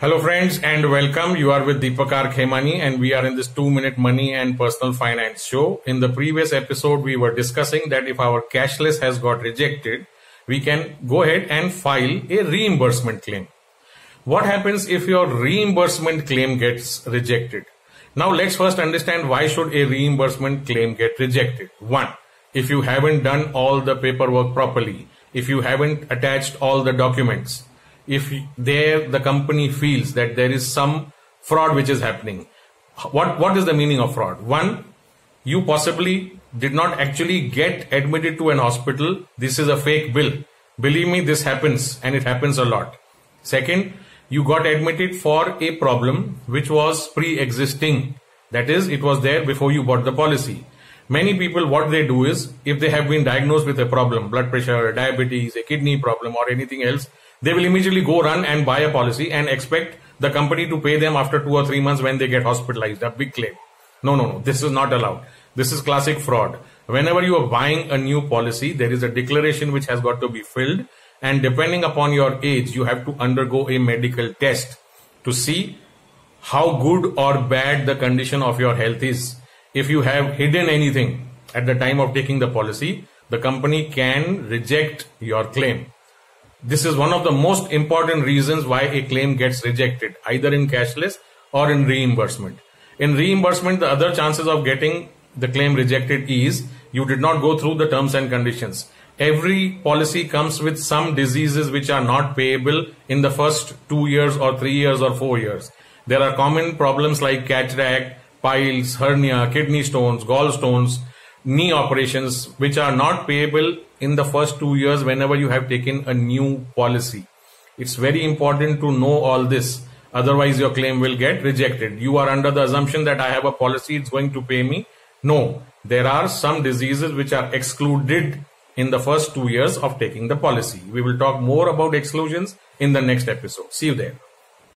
Hello friends and welcome. You are with Deepakar Khemani and we are in this 2-minute money and personal finance show. In the previous episode, we were discussing that if our cashless has got rejected, we can go ahead and file a reimbursement claim. What happens if your reimbursement claim gets rejected? Now let's first understand why should a reimbursement claim get rejected. One, if you haven't done all the paperwork properly, if you haven't attached all the documents, if the company feels that there is some fraud which is happening. What is the meaning of fraud? One, you possibly did not actually get admitted to an hospital. This is a fake bill. Believe me, this happens and it happens a lot. Second, you got admitted for a problem which was pre-existing. That is, it was there before you bought the policy. Many people, what they do is, if they have been diagnosed with a problem, blood pressure, diabetes, a kidney problem or anything else, they will immediately go run and buy a policy and expect the company to pay them after 2 or 3 months when they get hospitalized, a big claim. No. This is not allowed. This is classic fraud. Whenever you are buying a new policy, there is a declaration which has got to be filled, and depending upon your age, you have to undergo a medical test to see how good or bad the condition of your health is. If you have hidden anything at the time of taking the policy, the company can reject your claim. This is one of the most important reasons why a claim gets rejected, either in cashless or in reimbursement. In reimbursement, the other chances of getting the claim rejected is you did not go through the terms and conditions. Every policy comes with some diseases which are not payable in the first 2 years or 3 years or 4 years. There are common problems like cataract, piles, hernia, kidney stones, gallstones, knee operations, which are not payable in the first 2 years whenever you have taken a new policy. It's very important to know all this. Otherwise, your claim will get rejected. You are under the assumption that I have a policy, it's going to pay me. No, there are some diseases which are excluded in the first 2 years of taking the policy. We will talk more about exclusions in the next episode. See you there.